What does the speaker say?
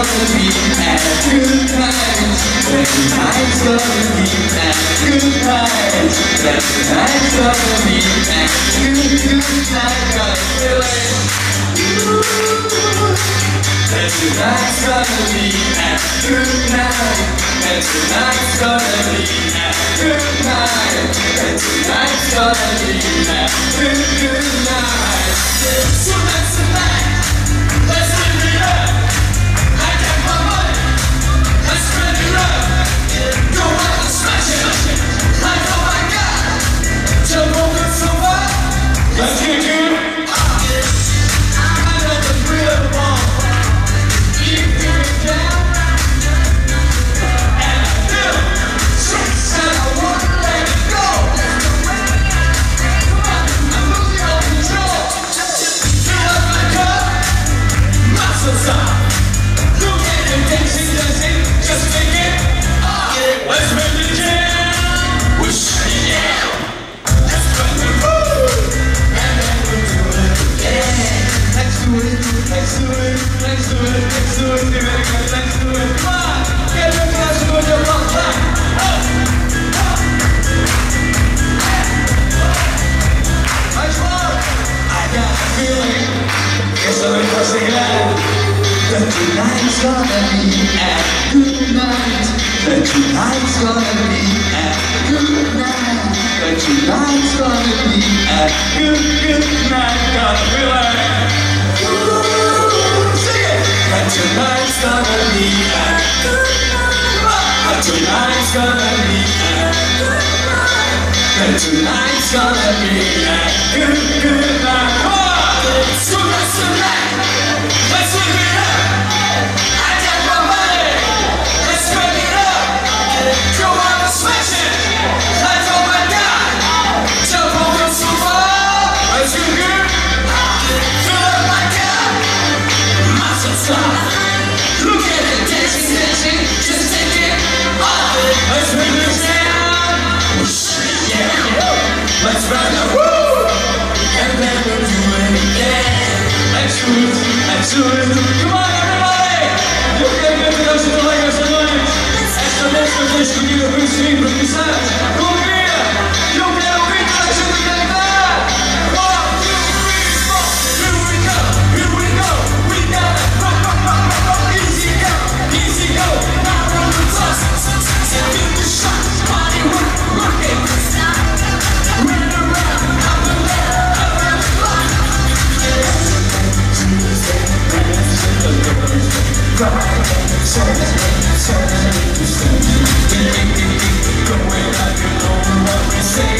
gonna be at good times. That tonight's gonna be at good times. That tonight's gonna be at good night. Got a feeling. That tonight's gonna be at good night. That tonight's gonna be at good night. That tonight's gonna be at good night. So that's the night. Let's live it up. I got my money. Let's spend it up. Go out and smash it. Like oh my God. Jump over so far. Let's get it. I know the real one. You feel it down. And I feel. Said I wanna let it go. Come on, I'm losing all control. Fill up my cup. Muscles up. Look at it, dancing, dancing. Just make it. Let's make it jam. Wish yeah. Let's bring it woo. And then we'll do it again. Let's do it. Let's do it. Let's do it. Let's do it. Do it again. Let's do it. Come on. Get your class to your front line. Much more. I got a feeling. Yes, I'm impressing that. That tonight's gonna be at good night. That tonight's gonna be at good night. That tonight's gonna be at good night. Got a feeling. Sing it. That tonight's gonna be at good night. That tonight's gonna be at good night. That tonight's gonna be at good night. Come on. So that's the night. Let's live it up. I got my money. Let's spend it up. Go out and smash it. Like oh my God. Jump over so far. Let's get it. Fill up my cup. Muscles up. Look at it, dancing, dancing. Just take it off. Let's make it jam. Yeah. Let's run the woo. And then we'll do it again. Let's do it. Let's do it. Come on, everybody. Eu quero ver pegar os colegas também. Esta música foi escolhida por si, por começar. Confia. Eu quero ouvir toda a gente cantar. 1, 2, 3, 4. Here we go. Here we go. We gotta rock, rock, rock, rock, rock. Easy go. Easy go. Now run the toss. Give the shot. Body work, work it. Run around, up and down, around the clock. Going out, you know what we say.